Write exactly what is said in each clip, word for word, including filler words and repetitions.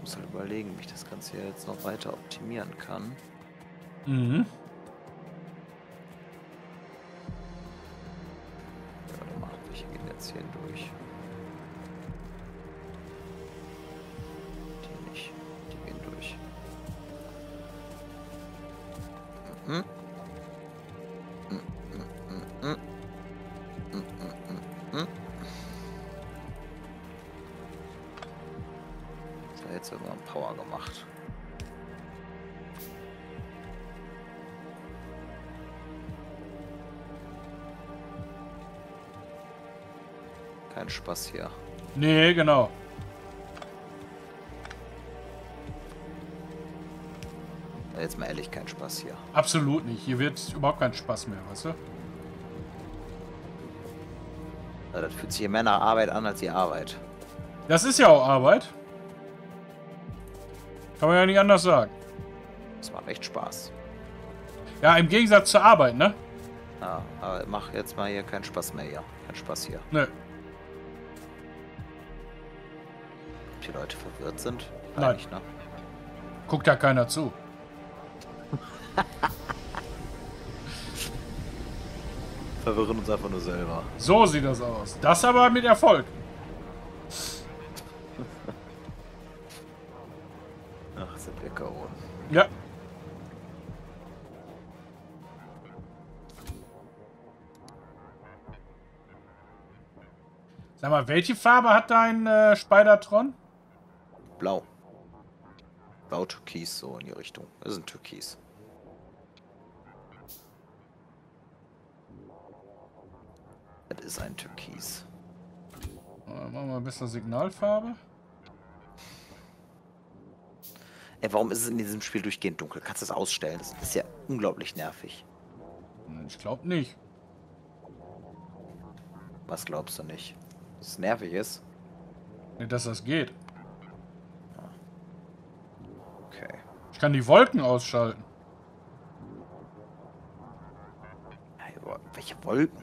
muss halt überlegen, wie ich das Ganze hier jetzt noch weiter optimieren kann. Mhm. Warte mal, welche gehen jetzt hier durch? Die nicht. Die gehen durch. Mhm. Mhm, mhm, mhm. Mhm, mhm, mhm. So, jetzt wird mal Power gemacht. Kein Spaß hier. Nee, genau. Jetzt mal ehrlich, kein Spaß hier. Absolut nicht. Hier wird überhaupt kein Spaß mehr, weißt du? Ja, das fühlt sich hier mehr nach Arbeit an als die Arbeit. Das ist ja auch Arbeit. Kann man ja nicht anders sagen. Das macht echt Spaß. Ja, im Gegensatz zur Arbeit, ne? Ja, aber mach jetzt mal hier keinen Spaß mehr hier. Kein Spaß hier. Nö. Ob die Leute verwirrt sind? Nein. Eigentlich, ne? Guckt ja keiner zu. Verwirren uns einfach nur selber. So sieht das aus. Das aber mit Erfolg. Ach, sind wir K O. Ja. Sag mal, welche Farbe hat dein äh, Spider-Tron? Blau. Blau Türkis, so in die Richtung. Das ist ein Türkis. Das ist ein Türkis. Äh, machen wir ein bisschen Signalfarbe. Ey, warum ist es in diesem Spiel durchgehend dunkel? Kannst du das ausstellen? Das ist ja unglaublich nervig. Ich glaube nicht. Was glaubst du nicht? Dass es nervig ist? Nicht, dass das geht. Okay. Ich kann die Wolken ausschalten. Hey, welche Wolken?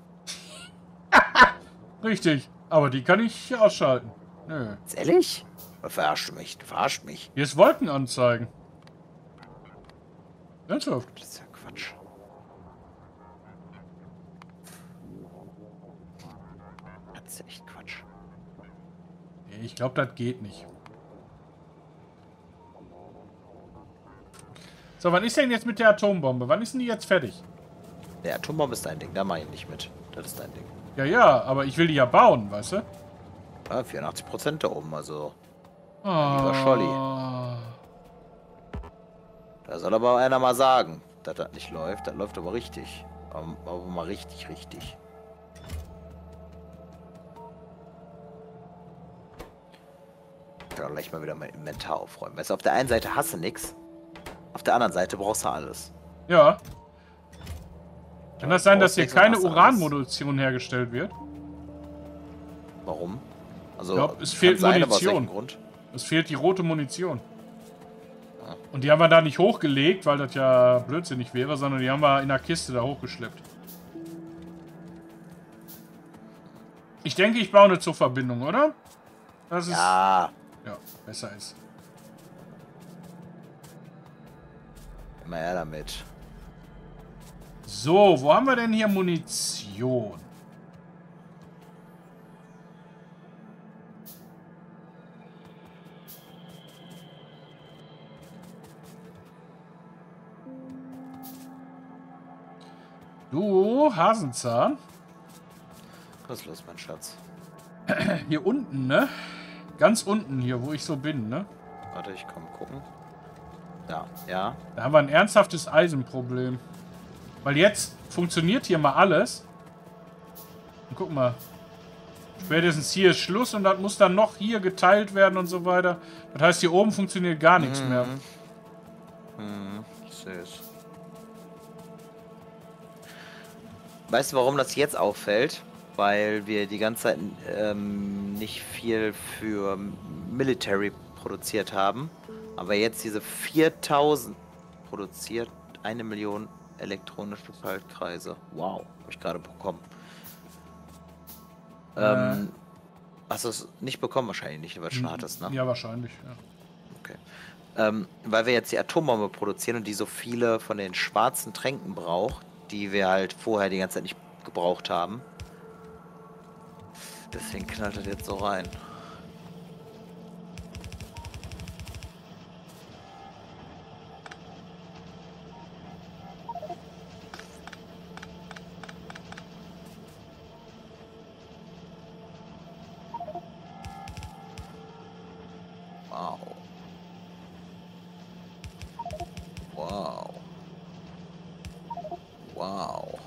Richtig. Aber die kann ich ausschalten. Nö. Ist ehrlich? Verarscht du mich? Du verarscht mich. Hier ist Wolken anzeigen. Ernsthaft? Das ist ja Quatsch. Das ist ja echt Quatsch. Ich glaube, das geht nicht. So, wann ist denn jetzt mit der Atombombe? Wann ist denn die jetzt fertig? Der Atombombe ist dein Ding, da mache ich nicht mit. Das ist dein Ding. Ja, ja, aber ich will die ja bauen, weißt du? Ja, vierundachtzig Prozent da oben, also. Oh. Lieber Scholli. Da soll aber einer mal sagen, dass das nicht läuft. Das läuft aber richtig. Aber, aber mal richtig, richtig. Ich kann doch gleich mal wieder mein Inventar aufräumen. Weißt du, auf der einen Seite hast du nichts. Auf der anderen Seite brauchst du alles. Ja. Kann das sein, dass hier brauchst nichts und keine hast alles. Uranmunition hergestellt wird? Warum? Also, Ich glaube, es kann fehlt sein, aber aus welchem Munition. Grund? Es fehlt die rote Munition. Ja. Und die haben wir da nicht hochgelegt, weil das ja blödsinnig wäre, sondern die haben wir in der Kiste da hochgeschleppt. Ich denke, ich baue eine Zugverbindung, oder? Das ist... Ja, Ja, besser ist. immer her damit. So, wo haben wir denn hier Munition? Du, Hasenzahn. Was ist los, mein Schatz? Hier unten, ne? Ganz unten hier, wo ich so bin, ne? Warte, ich komm gucken. Ja, ja. Da haben wir ein ernsthaftes Eisenproblem. Weil jetzt funktioniert hier mal alles. Und guck mal. Spätestens hier ist Schluss und das muss dann noch hier geteilt werden und so weiter. Das heißt, hier oben funktioniert gar nichts Mhm. mehr. Hm, ich sehe es. Weißt du, warum das jetzt auffällt? Weil wir die ganze Zeit ähm, nicht viel für Military produziert haben. Aber jetzt diese viertausend produziert, eine Million elektronische Schaltkreise. Wow, habe ich gerade bekommen. Äh. Ähm, hast du es nicht bekommen wahrscheinlich nicht, weil du schon hattest, ne? Ja, wahrscheinlich. Ja. Okay. Ähm, weil wir jetzt die Atombombe produzieren und die so viele von den schwarzen Tränken braucht, die wir halt vorher die ganze Zeit nicht gebraucht haben. Deswegen knallt das jetzt so rein. Wow. Wow. Wow.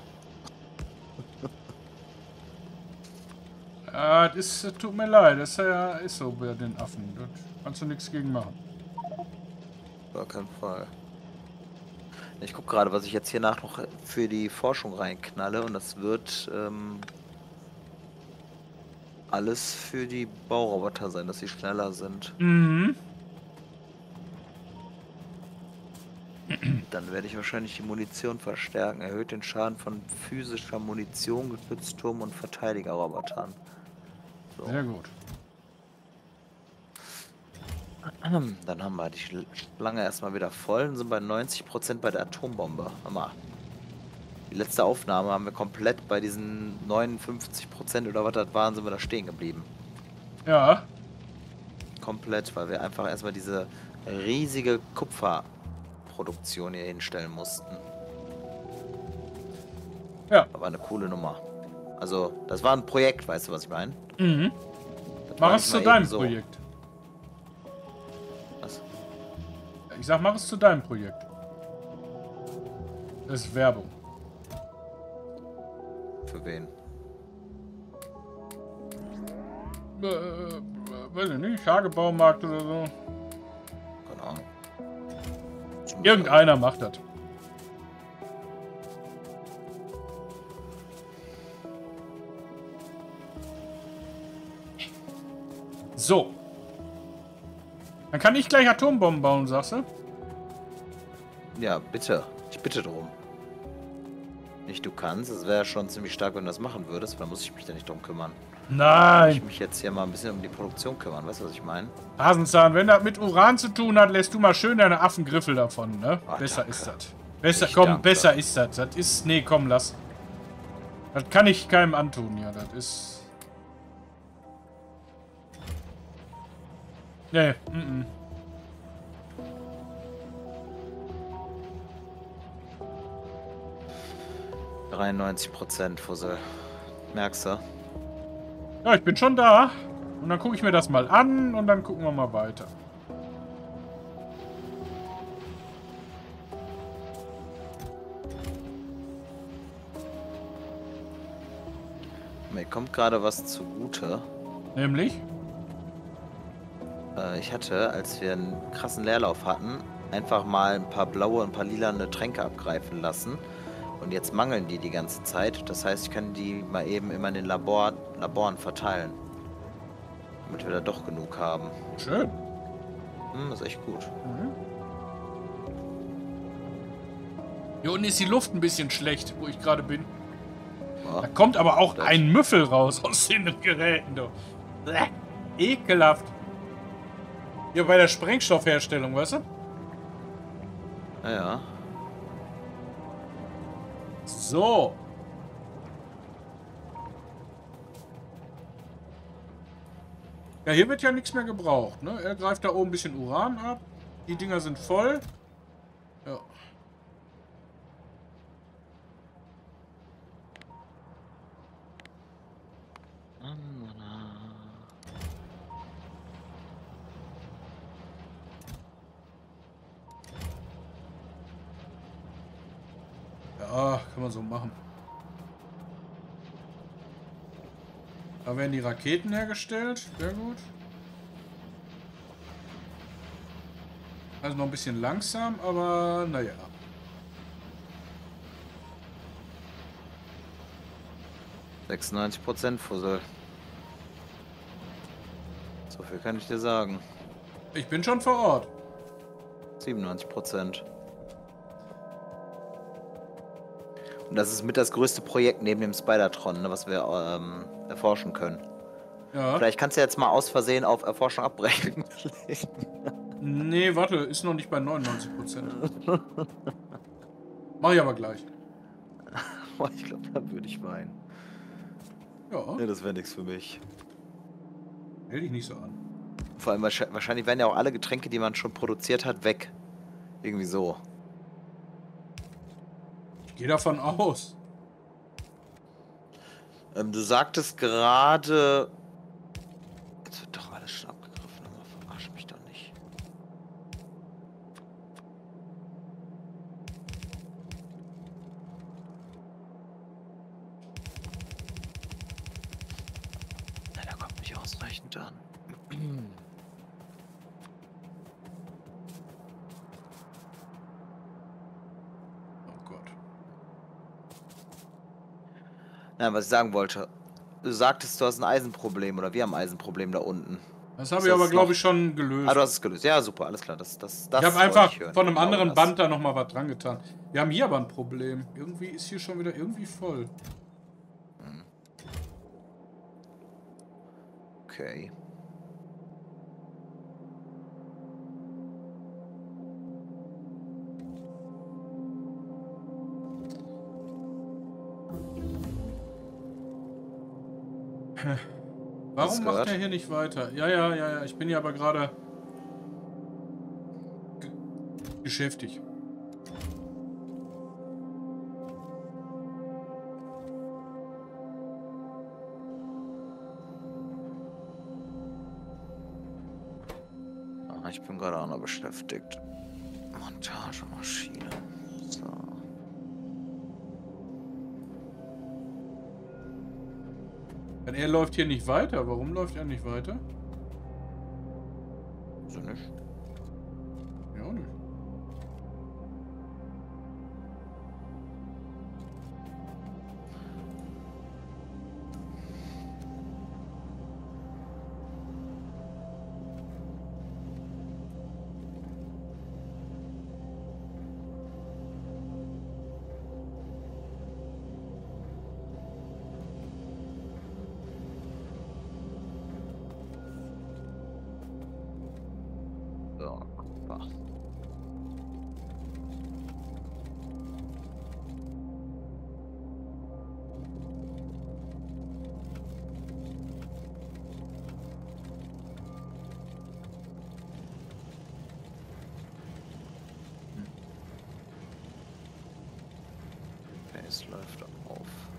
Ja, das ist, tut mir leid, das ist, ja, ist so bei den Affen. Da kannst du nichts gegen machen. Gar keinen Fall. Ich gucke gerade, was ich jetzt hier nach noch für die Forschung reinknalle, und das wird ähm, alles für die Bauroboter sein, dass sie schneller sind. Mhm. Dann werde ich wahrscheinlich die Munition verstärken. Erhöht den Schaden von physischer Munition, Geschützturm und Verteidigerrobotern. So. Sehr gut. Dann haben wir die Schlange erstmal wieder voll und sind bei neunzig Prozent bei der Atombombe. Hammer. Die letzte Aufnahme haben wir komplett bei diesen neunundfünfzig Prozent oder was das waren, sind wir da stehen geblieben. Ja. Komplett, weil wir einfach erstmal diese riesige Kupferproduktion hier hinstellen mussten. Ja. Aber eine coole Nummer. Also, das war ein Projekt, weißt du, was ich meine? Mhm. Das Mach war es nicht zu mal deinem eben so. Projekt. Was? Ich sag, mach es zu deinem Projekt. Das ist Werbung. Für wen? Äh, äh, weiß ich nicht, Hagebaumarkt oder so. Keine Ahnung. Irgendeiner macht das. So. Dann kann ich gleich Atombomben bauen, sagst du? Ja, bitte. Ich bitte drum. Nicht du kannst. Es wäre schon ziemlich stark, wenn du das machen würdest, weil dann muss ich mich da nicht drum kümmern. Nein. Ich mich jetzt hier mal ein bisschen um die Produktion kümmern. Weißt du, was ich meine? Hasenzahn, wenn das mit Uran zu tun hat, lässt du mal schön deine Affengriffel davon, ne? Oh, besser danke. ist das. Besser, Ich komm, danke. besser ist das. Das ist, nee, komm, lass. Das kann ich keinem antun, ja, das ist... Nee, mhm. dreiundneunzig Prozent Fussel. Merkst du? Ja, ich bin schon da. Und dann gucke ich mir das mal an und dann gucken wir mal weiter. Mir kommt gerade was zugute. Nämlich? Äh, ich hatte, als wir einen krassen Leerlauf hatten, einfach mal ein paar blaue und ein paar lilane Tränke abgreifen lassen. Und jetzt mangeln die die ganze Zeit. Das heißt, ich kann die mal eben immer in den Labor, Laboren verteilen. Damit wir da doch genug haben. Schön. Hm, das ist echt gut. Mhm. Hier unten ist die Luft ein bisschen schlecht, wo ich gerade bin. Ja. Da kommt aber auch Das- ein Müffel raus aus den Geräten. Du. Bäh, ekelhaft. Hier bei der Sprengstoffherstellung, weißt du? Naja. So. Ja, hier wird ja nichts mehr gebraucht, ne? Er greift da oben ein bisschen Uran ab. Die Dinger sind voll. Ja. Ja, kann man so machen. Da werden die Raketen hergestellt. Sehr gut. Also noch ein bisschen langsam, aber naja. sechsundneunzig Prozent Fussel. So viel kann ich dir sagen. Ich bin schon vor Ort. siebenundneunzig Prozent. Und das ist mit das größte Projekt neben dem Spidertron, ne, was wir ähm, erforschen können. Ja. Vielleicht kannst du jetzt mal aus Versehen auf Erforschung abbrechen. Nee, warte, ist noch nicht bei neunundneunzig Prozent. Mach ich aber gleich. Ich glaube, da würde ich weinen. Ja. Ja, das wäre nichts für mich. Häll dich nicht so an. Vor allem wahrscheinlich werden ja auch alle Getränke, die man schon produziert hat, weg. Irgendwie so. Ich gehe davon aus. Ähm, du sagtest gerade... Jetzt wird doch alles schon abgegriffen, aber verarsch mich doch nicht. Na, da kommt nicht ausreichend an. Oh Gott. Nein, was ich sagen wollte. Du sagtest, du hast ein Eisenproblem oder wir haben ein Eisenproblem da unten. Das habe ich aber, glaube ich, schon gelöst. Ah, du hast es gelöst. Ja, super, alles klar. Das, das, das ich habe einfach ich hören. von einem Genau anderen das. Band da nochmal was dran getan. Wir haben hier aber ein Problem. Irgendwie ist hier schon wieder irgendwie voll. Okay. Warum macht er hier nicht weiter? Ja, ja, ja, ja. Ich bin ja aber gerade geschäftig. Ah, ich bin gerade auch noch beschäftigt. Montagemaschine. So. Er läuft hier nicht weiter. Warum läuft er nicht weiter? So nicht. Ja, auch nicht. So, Kupfer. Okay, es läuft auf.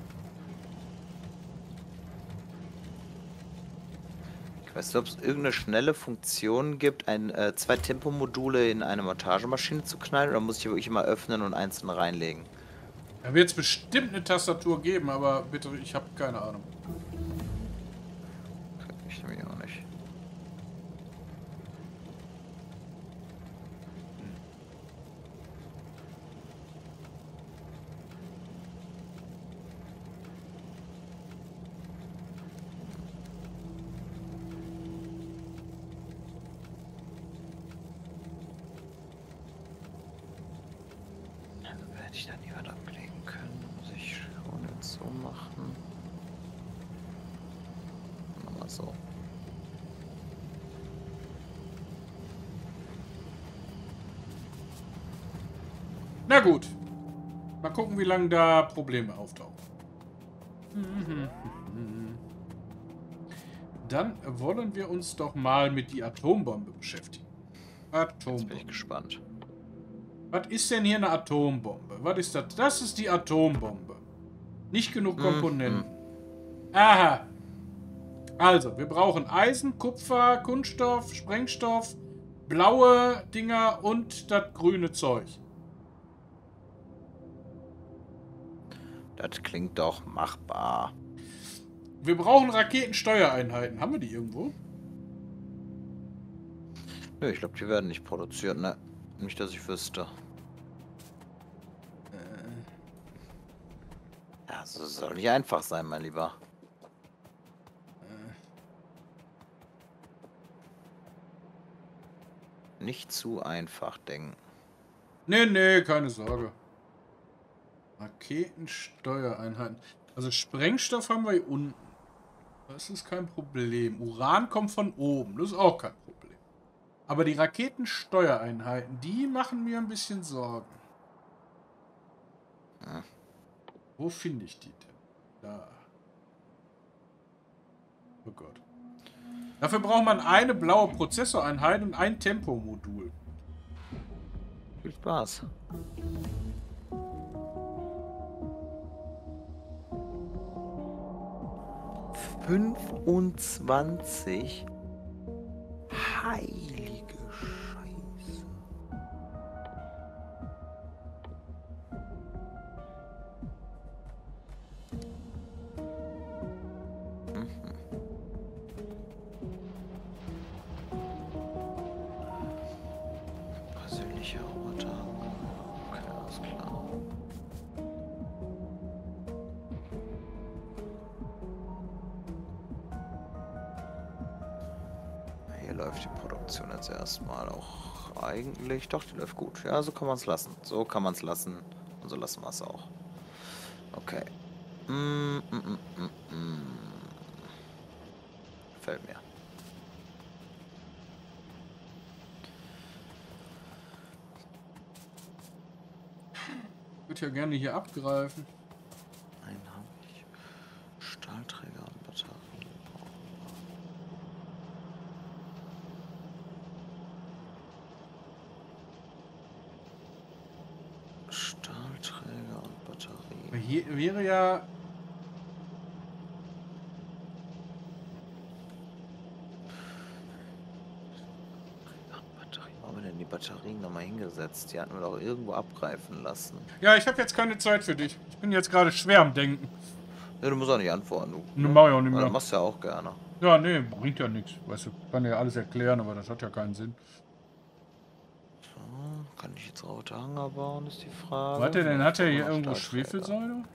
Ich weiß nicht, ob es irgendeine schnelle Funktion gibt, ein, äh, zwei Tempomodule in eine Montagemaschine zu knallen, oder muss ich wirklich immer öffnen und einzeln reinlegen? Da wird es bestimmt eine Tastatur geben, aber bitte, ich habe keine Ahnung. Okay, ich nämlich auch nicht. Also werde ich dann nie was ablegen können. Muss ich schon jetzt so machen. Nochmal so. Na gut. Mal gucken, wie lange da Probleme auftauchen. Dann wollen wir uns doch mal mit die Atombombe beschäftigen. Atombombe. Jetzt bin ich gespannt. Was ist denn hier eine Atombombe? Was ist das? Das ist die Atombombe. Nicht genug Komponenten. Mhm. Aha. Also, wir brauchen Eisen, Kupfer, Kunststoff, Sprengstoff, blaue Dinger und das grüne Zeug. Das klingt doch machbar. Wir brauchen Raketensteuereinheiten. Haben wir die irgendwo? Nö, ich glaube, die werden nicht produziert, ne? Nicht, dass ich wüsste. Ja, so soll nicht einfach sein, mein Lieber. Nicht zu einfach denken. Nee, nee, keine Sorge. Raketensteuereinheiten. Also Sprengstoff haben wir hier unten. Das ist kein Problem. Uran kommt von oben. Das ist auch kein Problem. Aber die Raketensteuereinheiten, die machen mir ein bisschen Sorgen. Hm. Wo finde ich die denn? Da. Oh Gott. Dafür braucht man eine blaue Prozessoreinheit und ein Tempomodul. Viel Spaß. fünfundzwanzig. Heilige Scheiße. Mhm. Persönlicher Roboter. Okay, alles klar. Hier läuft die Produktion jetzt erstmal auch eigentlich. Doch, die läuft gut. Ja, so kann man es lassen. So kann man es lassen. Und so lassen wir es auch. Okay. Mm, mm, mm, mm, mm. Gefällt mir. Ich würde ja gerne hier abgreifen. Einen habe ich. Stahlträger und Batterien. Stahlträger und Batterien. Hier wäre ja... Wo haben wir denn die Batterien nochmal hingesetzt? Die hatten wir doch irgendwo abgreifen lassen. Ja, ich habe jetzt keine Zeit für dich. Ich bin jetzt gerade schwer am Denken. Ja, du musst auch nicht antworten, du. Ne, mach ich auch nicht Ja, mehr. das machst du ja auch gerne. Ja, nee, bringt ja nichts. Weißt du, kann ja alles erklären, aber das hat ja keinen Sinn. So, kann ich jetzt rote Hanger bauen, ist die Frage. Warte, denn hat er hier Noch irgendwo Stahlträger. Schwefelsäure?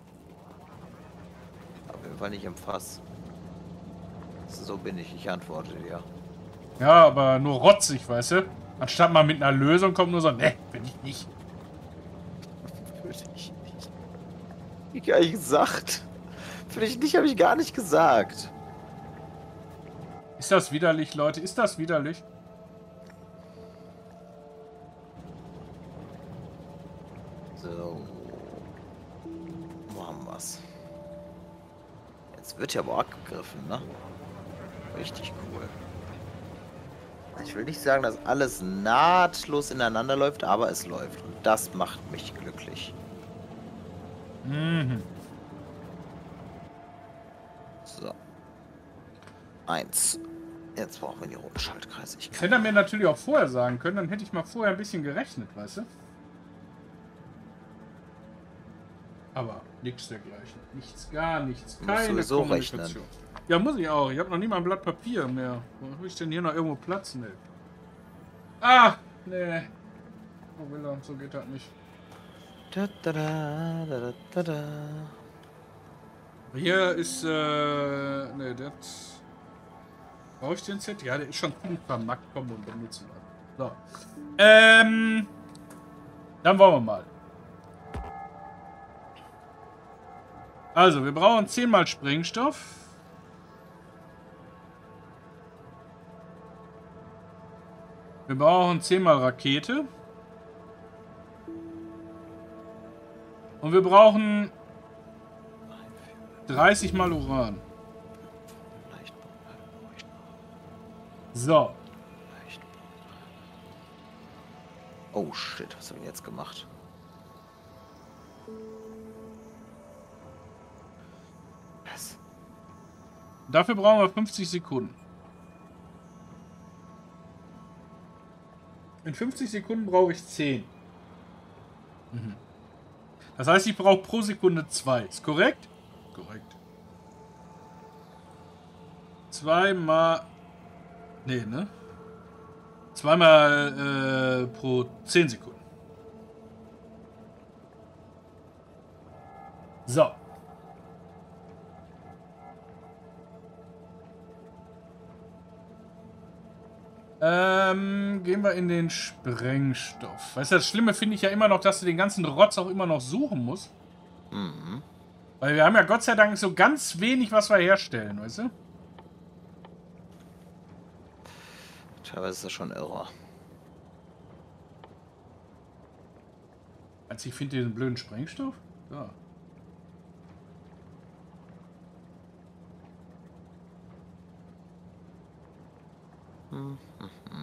Auf jeden Fall nicht im Fass. So bin ich, ich antworte dir. Ja, aber nur rotzig, weißt du? Anstatt mal mit einer Lösung kommt nur so, ne, bin ich nicht. Würde ich nicht. Wie gar nicht gesagt. Für dich nicht, habe ich gar nicht gesagt. Ist das widerlich, Leute? Ist das widerlich? So. Wo haben wir's? Jetzt wird ja aber abgegriffen, ne? Richtig cool. Ich will nicht sagen, dass alles nahtlos ineinander läuft, aber es läuft. Und das macht mich glücklich. Mhm. So. Eins. Jetzt brauchen wir die roten Schaltkreise. Ich Das kann hätte er mir natürlich auch vorher sagen können, dann hätte ich mal vorher ein bisschen gerechnet, weißt du? Aber nichts dergleichen. Nichts, gar nichts. Du musst Keine sowieso Kommunikation. rechnen. Ja, muss ich auch. Ich habe noch nie mal ein Blatt Papier mehr. Wo habe ich denn hier noch irgendwo Platz? Nee. Ah, nee. Wo will er? So geht das nicht. Da, da, da, da, da, da. Hier ist, äh, ne, das... Brauche ich den Set? Ja, der ist schon gut vermarkt. Komm, und benutzen wir. So. Ähm... Dann wollen wir mal. Also, wir brauchen zehnmal Sprengstoff. Wir brauchen zehnmal Rakete. Und wir brauchen dreißig mal Uran. So. Oh shit, was haben wir jetzt gemacht? Was? Dafür brauchen wir fünfzig Sekunden. In fünfzig Sekunden brauche ich zehn. Mhm. Das heißt, ich brauche pro Sekunde zwei. Ist korrekt? Korrekt. Zweimal... Nee, ne? Zweimal äh, pro zehn Sekunden. So. Ähm, gehen wir in den Sprengstoff. Weißt du, das Schlimme finde ich ja immer noch, dass du den ganzen Rotz auch immer noch suchen musst. Mhm. Weil wir haben ja Gott sei Dank so ganz wenig, was wir herstellen, weißt du? Teilweise ist das schon irre. Also ich finde diesen blöden Sprengstoff. Ja. Hm, hm, hm.